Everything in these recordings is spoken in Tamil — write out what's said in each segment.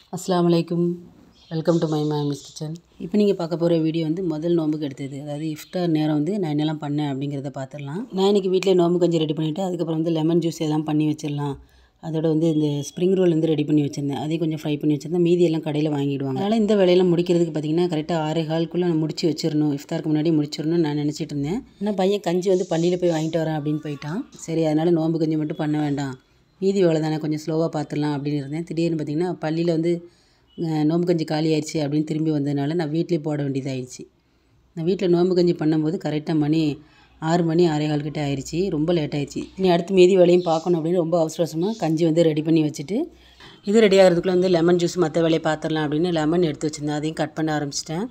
அஸ்ஸலாமு அலைக்கும். வெல்கம் டு மை மாமிஸ் கிச்சன். இப்போ நீங்கள் பார்க்க போகிற வீடியோ வந்து முதல் நோம்புக்கு எடுத்தது. அதாவது இஃப்தார் நேரம் வந்து நான் என்னெல்லாம் பண்ணேன் அப்படிங்கிறத பார்த்துடலாம். நான் இன்றைக்கி வீட்டிலே நோம்பு கஞ்சி ரெடி பண்ணிவிட்டு அதுக்கப்புறம் வந்து லெமன் ஜூஸ் எல்லாம் பண்ணி வச்சிடலாம். அதோட வந்து இந்த ஸ்ப்ரிங் ரோல் வந்து ரெடி பண்ணி வச்சுருந்தேன். அதையும் கொஞ்சம் ஃப்ரை பண்ணி வச்சுருந்தேன். மீதி எல்லாம் கடையில் வாங்கிடுவாங்க. அதனால் இந்த வேலையெல்லாம் முடிக்கிறதுக்கு பார்த்திங்கன்னா கரெக்டாக 6:15க்குள்ளே நான் முடிச்சு வச்சிடணும். இஃப்தாருக்கு முன்னாடி முடிச்சிடணும்னு நான் நினச்சிட்டு இருந்தேன். ஆனால் பையன் கஞ்சி வந்து பள்ளியில் போய் வாங்கிட்டு வரேன் அப்படின்னு போயிட்டான். சரி, அதனால் நோம்பு கஞ்சி மட்டும் பண்ண வேண்டாம், மீதி வேலை தானே, கொஞ்சம் ஸ்லோவாக பார்த்துடலாம் அப்படின்னு இருந்தேன். திடீர்னு பார்த்திங்கன்னா பள்ளியில் வந்து நோம்பு கஞ்சி காலி ஆயிடுச்சு அப்படின்னு திரும்பி வந்ததுனால நான் வீட்டிலே போட வேண்டியதாகிடுச்சு. நான் வீட்டில் நோம்பு கஞ்சி பண்ணும்போது கரெக்டாக மணி 6 மணி 6:15 கிட்ட ஆயிடுச்சு. ரொம்ப லேட் ஆயிடுச்சு. இனி அடுத்து மீதி வேலையும் பார்க்கணும் அப்படின்னு ரொம்ப அவசரமாக கஞ்சி வந்து ரெடி பண்ணி வச்சுட்டு இது ரெடி ஆகிறதுக்குள்ளே வந்து லெமன் ஜூஸ் மற்ற வேலையை பார்த்துடலாம் அப்படின்னு லெமன் எடுத்து வச்சுருந்தேன். அதையும் கட் பண்ண ஆரம்பிச்சிட்டேன்.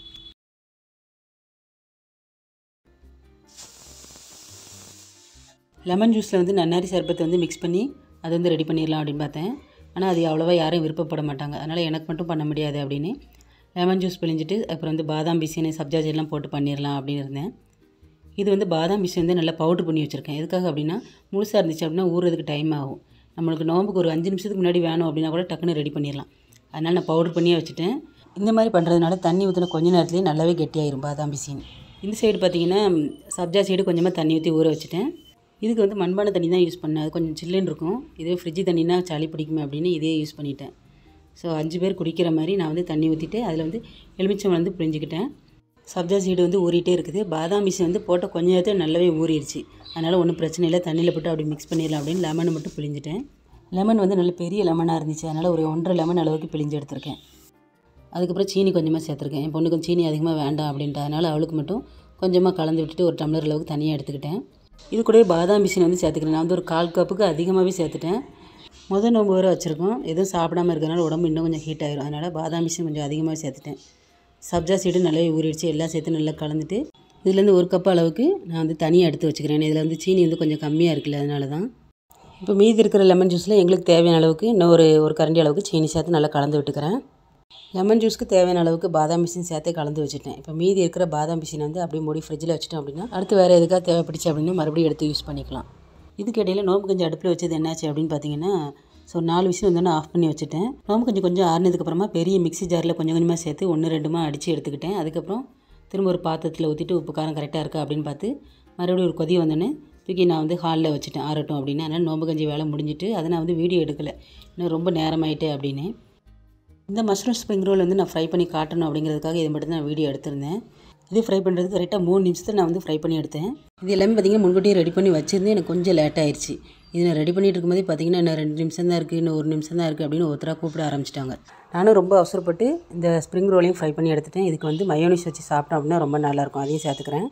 லெமன் ஜூஸில் வந்து நன்னாரி சர்பத்தை வந்து மிக்ஸ் பண்ணி அதை வந்து ரெடி பண்ணிடலாம் அப்படின்னு பார்த்தேன். ஆனால் அது அவ்வளோவா யாரும் விருப்பப்பட மாட்டாங்க. அதனால் எனக்கு மட்டும் பண்ண முடியாது அப்படின்னு லெமன் ஜூஸ் பிழிஞ்சிட்டு அப்புறம் வந்து பாதாம் பிசினு சப்ஜா எல்லாம் போட்டு பண்ணிடலாம் அப்படின்னு இருந்தேன். இது வந்து பாதாம் பிசி வந்து நல்லா பவுட்ரு பண்ணி வச்சுருக்கேன். எதுக்காக அப்படின்னா முழுசாக இருந்துச்சு அப்படின்னா ஊறுறதுக்கு டைம் ஆகும். நம்மளுக்கு நோம்புக்கு ஒரு 5 நிமிஷத்துக்கு முன்னாடி வேணும் அப்படின்னா கூட டக்குன்னு ரெடி பண்ணிடலாம். அதனால் நான் பவுட்ரு பண்ணியே வச்சுட்டேன். இந்த மாதிரி பண்ணுறதுனால தண்ணி ஊற்றின கொஞ்ச நேரத்துலேயே நல்லாவே கெட்டியாயிரும் பாதாம் பிசின்னு. இந்த சைடு பார்த்திங்கன்னா சப்ஜா சைடு கொஞ்சமாக தண்ணி ஊற்றி ஊற வச்சுட்டேன். இதுக்கு வந்து மண்பானை தண்ணி தான் யூஸ் பண்ணேன். அது கொஞ்சம் சில்லுன்னு இருக்கும். இதே ஃப்ரிட்ஜு தண்ணினா சளி பிடிக்குமே அப்படின்னு இதே யூஸ் பண்ணிட்டேன். ஸோ 5 பேர் குடிக்கிற மாதிரி நான் வந்து தண்ணி ஊற்றிட்டு அதில் வந்து எலுமிச்சம் வந்து பிழிஞ்சிக்கிட்டேன். சப்ஜா சீடு வந்து ஊறிட்டே இருக்குது. பாதாம் மிஷி வந்து போட்ட கொஞ்ச நேரத்தில் நல்லாவே ஊறிடுச்சு. அதனால் ஒன்றும் பிரச்சனை இல்லை, தண்ணியில் போட்டு அப்படி மிக்ஸ் பண்ணிடலாம் அப்படின்னு லெமனை மட்டும் பிழிஞ்சிட்டேன். லெமன் வந்து நல்ல பெரிய லெமனாக இருந்துச்சு. அதனால் ஒரு 1.5 லெமன் அளவுக்கு பிழிஞ்சு எடுத்திருக்கேன். அதுக்கப்புறம் சீனி கொஞ்சமாக சேர்த்துருக்கேன். என் பொண்ணுக்கு சீனி அதிகமாக வேண்டாம் அப்படின்ட்டு அதனால் அவளுக்கு மட்டும் கொஞ்சமாக கலந்து விட்டுட்டு ஒரு டம்ளர் அளவுக்கு தனியாக எடுத்துக்கிட்டேன். இது கூட பாதாம் பிசின் வந்து சேர்த்துக்கிறேன். நான் வந்து ஒரு 1/4 கப்புக்கு அதிகமாகவே சேர்த்துட்டேன். முதல் நோம்பு வேறு வச்சுருக்கோம். எதுவும் சாப்பிடாமல் இருக்கிறனால உடம்பு இன்னும் கொஞ்சம் ஹீட் ஆகிரும். அதனால் பாதாம் பிசின் கொஞ்சம் அதிகமாக சேர்த்துட்டேன். சப்ஜா சீடு நல்லாவே ஊறிடுச்சு. எல்லாம் சேர்த்து நல்லா கலந்துட்டு இதுலேருந்து 1 கப் அளவுக்கு நான் வந்து தனியாக எடுத்து வச்சுக்கிறேன். இதில் வந்து சீனி வந்து கொஞ்சம் கம்மியாக இருக்குல்ல, அதனால தான். இப்போ மீதி இருக்கிற லெமன் ஜூஸில் எங்களுக்கு தேவையான அளவுக்கு இன்னும் ஒரு கரண்டி அளவுக்கு சீனி சேர்த்து நல்லா கலந்து விட்டுக்கிறேன். லெமன் ஜூஸ்க்கு தேவையான அளவுக்கு பாதாம் பிசின் சேர்த்து கலந்து வச்சுட்டேன். இப்போ மீதி இருக்கிற பாதாம் பிசினை வந்து அப்படியே மூடி ஃப்ரிட்ஜில் வச்சுட்டோம் அப்படின்னா அடுத்து வேறு எதுக்காக தேவைப்படுச்சு அப்படின்னா மறுபடியும் எடுத்து யூஸ் பண்ணிக்கலாம். இதுக்கு இடையில நோம்பு கஞ்சி அடுப்பில் வச்சது என்னாச்சு அப்படின்னு பார்த்தீங்கன்னா, ஸோ 4 விசில் வந்தோன்னே ஆஃப் பண்ணி வச்சுட்டேன். நோம்பு கஞ்சி கொஞ்சம் ஆறுனதுக்கப்புறமா பெரிய மிக்ஸி ஜாரில் கொஞ்சம் கொஞ்சமாக சேர்த்து 1-2 அடித்து எடுத்துக்கிட்டேன். அதுக்கப்புறம் திரும்ப ஒரு பாத்திரத்தில் ஊற்றிட்டு உப்பு காரம் கரெக்டாக இருக்கா அப்படின்னு பார்த்து மறுபடியும் ஒரு கொதி வந்தோன்னே தூக்கி நான் வந்து ஹாலில் வச்சுட்டேன் ஆறட்டும் அப்படின்னு. அதனால் நோம்பு கஞ்சி வேலை முடிஞ்சிட்டு அதை நான் வந்து வீடியோ எடுக்கலை, இன்னும் ரொம்ப நேரமாயிட்டே அப்படின்னு. இந்த மஷ்ரூம் ஸ்ப்ரிங் ரோல் வந்து நான் ஃப்ரை பண்ணி காட்டணும் அப்படிங்கிறதுக்காக இது மட்டும் தான் நான் வீடியோ எடுத்திருந்தேன். இது ஃப்ரை பண்ணுறதுக்கு கரெக்டாக 3 நிமிஷத்தில் நான் வந்து ஃப்ரை பண்ணி எடுத்தேன். இது எல்லாமே பார்த்திங்கன்னா முன்கூட்டியே ரெடி பண்ணி வச்சுருந்தேன். எனக்கு கொஞ்சம் லேட் ஆயிடுச்சு. இது நான் ரெடி பண்ணிட்டு இருக்கும்போதே பார்த்திங்கன்னா இன்னும் 2 நிமிஷம் தான் இருக்குது, இன்னும் 1 நிமிஷம் தான் இருக்குது அப்படின்னு ஒருத்தராக கூப்பிட ஆரம்பிச்சிட்டாங்க. நானும் ரொம்ப அவசரப்பட்டு இந்த ஸ்ப்ரிங் ரோலையும் ஃப்ரை பண்ணி எடுத்துட்டேன். இதுக்கு வந்து மயோனிஸ் வச்சு சாப்பிட்டோம் அப்படின்னா ரொம்ப நல்லாயிருக்கும். அதையும் சேர்த்துக்கிறேன்.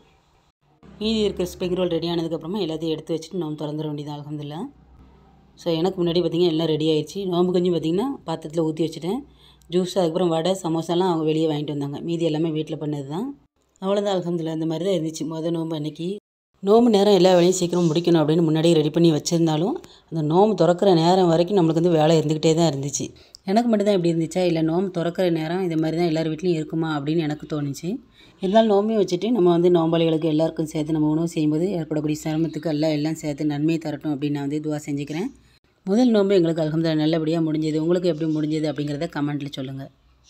மீதி இருக்கிற ஸ்ப்ரிங் ரோல் ரெடி ஆனதுக்கப்புறமா எல்லாத்தையும் எடுத்து வச்சுட்டு நம்ம திறந்துட வேண்டியது அல்ஹம்துலில்லாஹ். ஸோ எனக்கு முன்னாடி பார்த்திங்கன்னா எல்லாம் ரெடி ஆயிடுச்சு. நோம்பு கஞ்சி பார்த்திங்கன்னா பாத்திரத்தில் ஊற்றி வச்சுட்டேன். ஜூஸ் அதுக்கப்புறம் வடை சமோசாலாம் அவங்க வெளியே வாங்கிட்டு வந்தாங்க. மீதி எல்லாமே வீட்டில் பண்ணது தான். அவ்வளோதான் அல்ஹம்துலில்லாஹ். இந்த மாதிரி தான் இருந்துச்சு மொதல் நோம்பு அன்றைக்கி. நோம்பு நேரம் எல்லா வேலையும் சீக்கிரம் முடிக்கணும் அப்படின்னு முன்னாடியே ரெடி பண்ணி வச்சுருந்தாலும் அந்த நோம்பு திறக்கிற நேரம் வரைக்கும் நம்மளுக்கு வந்து வேலை இருந்துக்கிட்டே தான் இருந்துச்சு. எனக்கு மட்டும் தான் இப்படி இருந்துச்சா இல்லை நோம்பு திறக்கிற நேரம் இது மாதிரி தான் எல்லார் வீட்லேயும் இருக்குமா அப்படின்னு எனக்கு தோணுச்சு. இருந்தாலும் நோம்பையும் வச்சுட்டு நம்ம வந்து நோம்பாளிகளுக்கு எல்லாருக்கும் சேர்த்து நம்ம உணவு செய்யும்போது ஏற்படக்கூடிய சிரமத்துக்கு எல்லாம் சேர்த்து நன்மையை தரட்டும் அப்படின்னு நான் வந்து துவா செஞ்சுக்கிறேன். முதல் நோம்பு எங்களுக்கு அல்ஹம்துலில்லாஹ் நல்லபடியாக முடிஞ்சது. உங்களுக்கு எப்படி முடிஞ்சது அப்படிங்கிறத கமெண்ட்டில் சொல்லுங்கள்.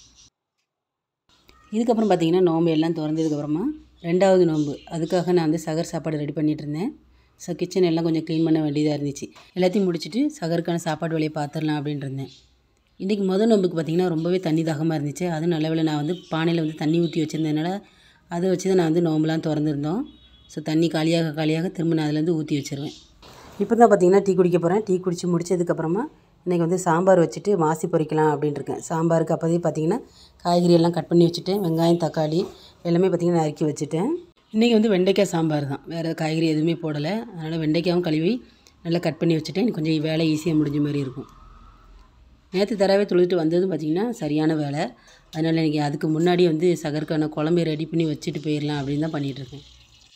இதுக்கப்புறம் பார்த்திங்கன்னா நோம்பு எல்லாம் திறந்ததுக்கப்புறமா 2வது நோம்பு, அதுக்காக நான் வந்து சகர் சாப்பாடு ரெடி பண்ணிகிட்டு இருந்தேன். ஸோ கிச்சன் எல்லாம் கொஞ்சம் க்ளீன் பண்ண வேண்டியதாக இருந்துச்சு. எல்லாத்தையும் முடிச்சுட்டு சகருக்கான சாப்பாடு வேலையை பார்த்துடலாம் அப்படின்னு இருந்தேன். இன்றைக்கி முதல் நோம்புக்கு பார்த்திங்கன்னா ரொம்பவே தண்ணி தாகமாக இருந்துச்சு. அதுவும் நல்ல வேளை நான் வந்து பானையில் வந்து தண்ணி ஊற்றி வச்சுருந்ததுனால அதை வச்சு தான் நான் வந்து நோம்புலாம் திறந்துருந்தோம். ஸோ தண்ணி காலியாக திரும்ப நான் அதிலேருந்து ஊற்றி வச்சுருவேன். இப்போ தான் பார்த்திங்கன்னா டீ குடிக்க போகிறேன். டீ குடித்து முடித்ததுக்கப்புறமா இன்றைக்கி வந்து சாம்பார் வச்சுட்டு மாசி பொரிக்கலாம் அப்படின்ட்டு இருக்கேன். சாம்பாருக்கு அப்போதே பார்த்திங்கன்னா காய்கறி எல்லாம் கட் பண்ணி வச்சுட்டேன். வெங்காயம் தக்காளி எல்லாமே பார்த்திங்கன்னா நறுக்கி வச்சுட்டேன். இன்றைக்கி வந்து வெண்டைக்காய் சாம்பார் தான், வேறு காய்கறி எதுவுமே போடலை. அதனால் வெண்டைக்காயும் கழுவி நல்லா கட் பண்ணி வச்சுட்டேன். எனக்கு கொஞ்சம் வேலை ஈஸியாக முடிஞ்ச மாதிரி இருக்கும். நேற்று தடவை தொழுதுட்டு வந்ததும் பார்த்திங்கன்னா சரியான வேலை. அதனால் இன்றைக்கி அதுக்கு முன்னாடி வந்து சகருக்கான குழம்பு ரெடி பண்ணி வச்சுட்டு போயிடலாம் அப்படின்னு தான் பண்ணிகிட்ருக்கேன்.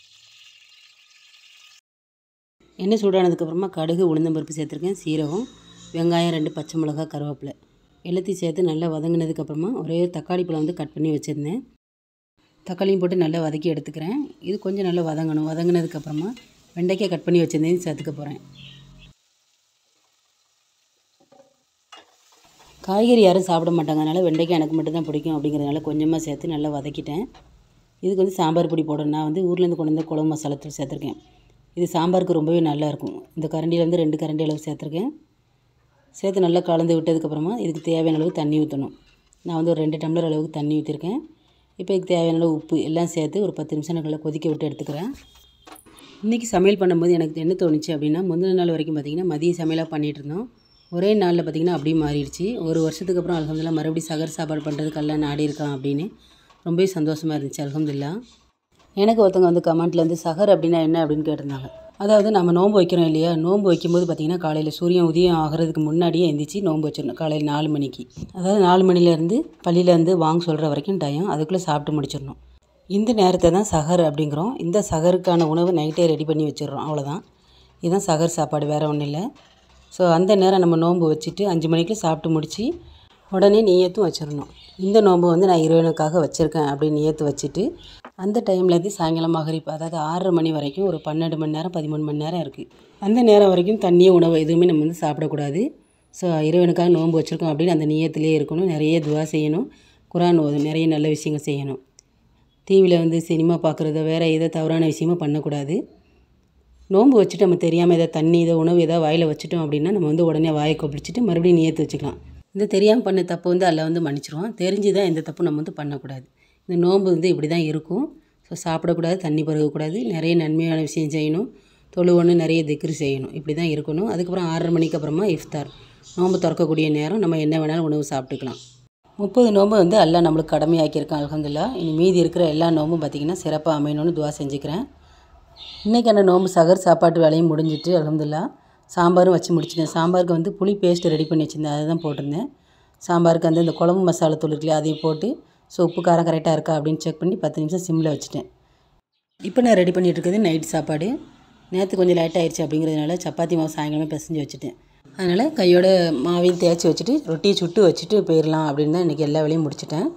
எண்ணெய் சூடானதுக்கப்புறமா கடுகு உளுந்தம்பருப்பு சேர்த்துருக்கேன், சீரகம், வெங்காயம் 2 பச்சை மிளகா, கருவேப்பிலை எல்லாத்தையும் சேர்த்து நல்லா வதங்கினதுக்கப்புறமா ஒரே தக்காளி பழம் வந்து கட் பண்ணி வச்சுருந்தேன். தக்காளியும் போட்டு நல்லா வதக்கி எடுத்துக்கிறேன். இது கொஞ்சம் நல்லா வதங்கணும். வதங்கினதுக்கப்புறமா வெண்டைக்காய் கட் பண்ணி வச்சுருந்தேன் சேர்த்துக்க போகிறேன். காய்கறி யாரும் சாப்பிட மாட்டாங்க, அதனால் வெண்டைக்காய் எனக்கு மட்டும் தான் பிடிக்கும் அப்படிங்கிறதுனால கொஞ்சமாக சேர்த்து நல்லா வதக்கிட்டேன். இதுக்கு வந்து சாம்பார் பொடி போடணும். நான் வந்து ஊர்லேருந்து கொண்டு வந்த குழம்பு மசாலாத்தூள் சேர்த்துருக்கேன். இது சாம்பாருக்கு ரொம்பவே நல்லாயிருக்கும். இந்த கரண்டியில் வந்து 2 கரண்டி அளவு சேர்த்துருக்கேன். சேர்த்து நல்லா கலந்து விட்டதுக்கப்புறமா இதுக்கு தேவையான அளவு தண்ணி ஊற்றணும். நான் வந்து ஒரு 2 டம்ளர் அளவுக்கு தண்ணி ஊற்றிருக்கேன். இப்போ இதுக்கு தேவையான அளவு உப்பு எல்லாம் சேர்த்து ஒரு 10 நிமிஷம் நல்லா கொதிக்க விட்டு எடுத்துக்கிறேன். இன்றைக்கி சமையல் பண்ணும்போது எனக்கு என்ன தோணுச்சு அப்படின்னா, முந்தின நாள் வரைக்கும் பார்த்திங்கன்னா மதிய சமையலாக பண்ணிகிட்டு இருந்தோம். ஒரே நாளில் பார்த்திங்கன்னா அப்படியே மாறிடுச்சு. ஒரு வருஷத்துக்கு அப்புறம் அல்ஹம்துலில்லாஹ் மறுபடியும் சகர் சாப்பாடு பண்ணுறதுக்கு எல்லாம் நாடி இருக்கான் அப்படின்னு ரொம்பவே சந்தோஷமாக இருந்துச்சு. அல்ஹம்துலில்லாஹ். எனக்கு ஒருத்தவங்க வந்து கமெண்ட்டில் வந்து சகர் அப்படின்னா என்ன அப்படின்னு கேட்டிருந்தாங்க. அதாவது நம்ம நோன்பு வைக்கிறோம் இல்லையா, நோன்பு வைக்கும்போது பார்த்திங்கன்னா காலையில் சூரியன் உதயம் ஆகிறதுக்கு முன்னாடியே எந்திரிச்சு நோன்பு வச்சிடணும். காலையில் 4 மணிக்கு, அதாவது 4 மணிலேருந்து பள்ளியிலேருந்து வாங்க சொல்கிற வரைக்கும் டைம், அதுக்குள்ளே சாப்பிட்டு முடிச்சிடணும். இந்த நேரத்தை தான் சகர் அப்படிங்கிறோம். இந்த சகருக்கான உணவு நைட்டே ரெடி பண்ணி வச்சிடுறோம், அவ்வளோதான். இதுதான் சகர் சாப்பாடு, வேறு ஒன்றும் இல்லை. ஸோ அந்த நேரம் நம்ம நோன்பு வச்சுட்டு 5 மணிக்குள்ளே சாப்பிட்டு முடித்து உடனே நியத்தும் வச்சிடணும். இந்த நோன்பு வந்து நான் இறைவனுக்காக வச்சுருக்கேன் அப்படின்னு நியத்து வச்சுட்டு அந்த டைம்லேருந்து சாயங்காலம் மகரிப், அதாவது 6:30 மணி வரைக்கும் ஒரு 12 மணி நேரம் 13 மணி நேரம் இருக்குது. அந்த நேரம் வரைக்கும் தண்ணியோ உணவு எதுவுமே நம்ம வந்து சாப்பிடக்கூடாது. ஸோ இறைவனுக்காக நோன்பு வச்சுருக்கோம் அப்படின்னு அந்த நியத்திலே இருக்கணும். நிறைய துவா செய்யணும், குர்ஆன் ஓதணும், நிறைய நல்ல விஷயங்கள் செய்யணும். டிவியில் வந்து சினிமா பார்க்குறதோ வேறு ஏதோ தவறான விஷயமும் பண்ணக்கூடாது. நோன்பு வச்சுட்டு நம்ம தெரியாமல் ஏதோ தண்ணி ஏதோ உணவு ஏதோ வாயில் வச்சுட்டோம் அப்படின்னா நம்ம வந்து உடனே வாயை கொப்பளிச்சிட்டு மறுபடியும் நியத்து வச்சுக்கலாம். இந்த தெரியாமல் பண்ண தப்பு வந்து அல்லாஹ் வந்து மன்னிச்சிருவான். தெரிஞ்சு தான் எந்த தப்பும் நம்ம வந்து பண்ணக்கூடாது. இந்த நோன்பு வந்து இப்படி தான் இருக்கும். ஸோ சாப்பிடக்கூடாது, தண்ணி பருகக்கூடாது, நிறைய நன்மையான விஷயம் செய்யணும், தொழுவணும், நிறைய திக்ரு செய்யணும், இப்படி தான் இருக்கணும். அதுக்கப்புறம் 6:30 மணிக்கு அப்புறமா இஃப்தார், நோன்பு திறக்கக்கூடிய நேரம், நம்ம என்ன வேணாலும் உணவு சாப்பிட்டுக்கலாம். 30 நோன்பு வந்து அல்லாஹ் நம்மளுக்கு கடமையாக்கியிருக்கான். அல்ஹம்துலில்லாஹ். இனி மீதி இருக்கிற எல்லா நோன்பும் பார்த்திங்கன்னா சிறப்பாக அமையணும்னு துவா செஞ்சுக்கிறேன். இன்றைக்கான நோன்பு சகர் சாப்பாட்டு வேலையும் முடிஞ்சிட்டு அல்ஹம்துலில்லாஹ். சாம்பாரும் வச்சு முடிச்சிட்டேன். சாம்பாருக்கு வந்து புளி பேஸ்ட்டு ரெடி பண்ணி வச்சுருந்தேன், அதை தான் போட்டிருந்தேன். சாம்பாருக்கு வந்து இந்த குழம்பு மசாலா தூள் இருக்குல்லையா, அதையும் போட்டு ஸோ உப்பு காரம் கரெக்டாக இருக்கா அப்படின்னு செக் பண்ணி 10 நிமிஷம் சிம்மில் வச்சுட்டேன். இப்போ நான் ரெடி பண்ணிகிட்டு இருக்கிறது நைட் சாப்பாடு. நேற்று கொஞ்சம் லேட் ஆகிடுச்சு அப்படிங்கிறதுனால சப்பாத்தி மாவு சாயங்காலமே பிசைஞ்சு வச்சுட்டேன். அதனால் கையோட மாவையும் தேய்ச்சி வச்சுட்டு ரொட்டியை சுட்டு வச்சுட்டு போயிடலாம் அப்படின்னு தான் இன்றைக்கி எல்லா வேலையும் முடிச்சிட்டேன்.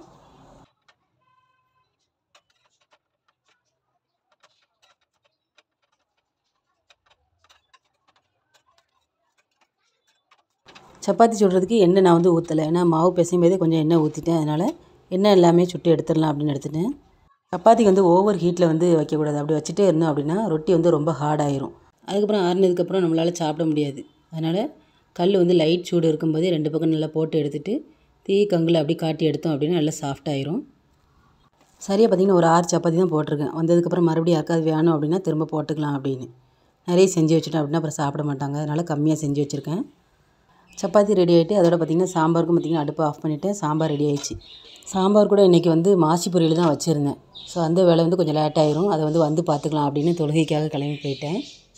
சப்பாத்தி சுடுறதுக்கு எண்ணெய் நான் வந்து ஊற்றலை, ஏன்னா மாவு பிசையும் போதே கொஞ்சம் எண்ணெய் ஊற்றிட்டேன். அதனால் எண்ணெய் எல்லாமே சுட்டு எடுத்துடலாம் அப்படின்னு எடுத்துட்டேன். சப்பாத்திக்கு வந்து ஓவர் ஹீட்டில் வந்து வைக்கக்கூடாது. அப்படி வச்சுட்டே இருந்தோம் அப்படின்னா ரொட்டி வந்து ரொம்ப ஹார்ட் ஆயிரும். அதுக்கப்புறம் ஆறுனதுக்கப்புறம் நம்மளால் சாப்பிட முடியாது. அதனால் கல் வந்து லைட் சூடு இருக்கும்போதே 2 பக்கம் நல்லா போட்டு எடுத்துகிட்டு தீ கங்கில் அப்படி காட்டி எடுத்தோம் அப்படின்னா நல்லா சாஃப்டாயிரும். சரியாக பார்த்திங்கன்னா ஒரு 6 சப்பாத்தி தான் போட்டிருக்கேன். வந்ததுக்கப்புறம் மறுபடியும் யாருக்காவது வேணும் அப்படின்னா திரும்ப போட்டுக்கலாம் அப்படின்னு. நிறைய செஞ்சு வச்சுட்டேன் அப்படின்னா அப்புறம் சாப்பிட மாட்டாங்க, அதனால் கம்மியாக செஞ்சு வச்சுருக்கேன். சப்பாத்தி ரெடி ஆகிட்டு அதோட பார்த்திங்கன்னா சாம்பாருக்கும் பார்த்திங்கன்னா அடுப்பு ஆஃப் பண்ணிவிட்டேன். சாம்பார் ரெடி ஆகிடுச்சு. சாம்பார் கூட இன்றைக்கி வந்து மாசி பொரியல் தான் வச்சுருந்தேன். ஸோ அந்த வேலை வந்து கொஞ்சம் லேட் ஆயிரும், அதை வந்து பார்த்துக்கலாம் அப்படின்னு தொழுகைக்காக கிளம்பி போயிட்டேன்.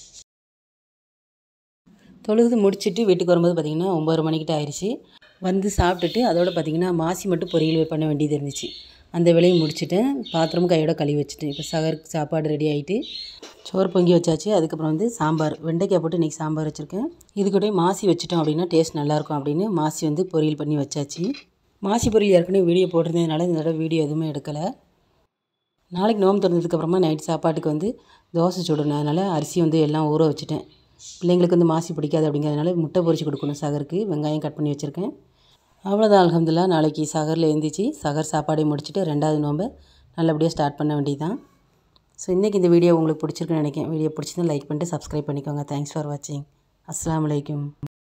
தொழுது முடிச்சுட்டு வீட்டுக்கு வரும்போது பார்த்திங்கன்னா 9 மணிக்கிட்ட ஆயிடுச்சு. வந்து சாப்பிட்டுட்டு அதோட பார்த்திங்கன்னா மாசி மட்டும் பொரியல் பண்ண வேண்டியது இருந்துச்சு. அந்த வேலையை முடிச்சுட்டேன். பாத்திரமும் கையோட கழுவி வச்சுட்டேன். இப்போ சகருக்கு சாப்பாடு ரெடி ஆகிட்டு சோறு பொங்கி வச்சாச்சு. அதுக்கப்புறம் வந்து சாம்பார், வெண்டைக்காய் போட்டு இன்றைக்கி சாம்பார் வச்சுருக்கேன். இது கூட மாசி வச்சுட்டோம் அப்படின்னா டேஸ்ட் நல்லாயிருக்கும் அப்படின்னு மாசி வந்து பொரியல் பண்ணி வச்சாச்சு. மாசி பொரியல் ஏற்கனவே வீடியோ போட்டிருந்ததுனால இந்த தடவை வீடியோ எதுவுமே எடுக்கலை. நாளைக்கு நோம்பு திறந்ததுக்கப்புறமா நைட் சாப்பாட்டுக்கு வந்து தோசை சுடணும். அதனால் அரிசி வந்து எல்லாம் ஊற வச்சுட்டேன். பிள்ளைங்களுக்கு வந்து மாசி பிடிக்காது அப்படிங்கிறதுனால முட்டை பொரிச்சு கொடுக்கணும் சகருக்கு. வெங்காயம் கட் பண்ணி வச்சுருக்கேன். அவ்வளோதான். அல்ஹம்துலில்லாஹ். நாளைக்கு சகரில் எழுந்திரிச்சு சகர் சாப்பாடை முடிச்சுட்டு 2வது நோம்பை நல்லபடியாக ஸ்டார்ட் பண்ண வேண்டியதுதான். ஸோ இன்றைக்கி இந்த வீடியோ உங்களுக்கு பிடிச்சிருக்குன்னு நினைக்கிறேன். வீடியோ பிடிச்சிருந்தா லைக் பண்ணிட்டு சப்ஸ்கிரைப் பண்ணிக்கோங்க. தேங்க்ஸ் ஃபார் வாட்சிங். அஸ்ஸலாமு அலைக்கும்.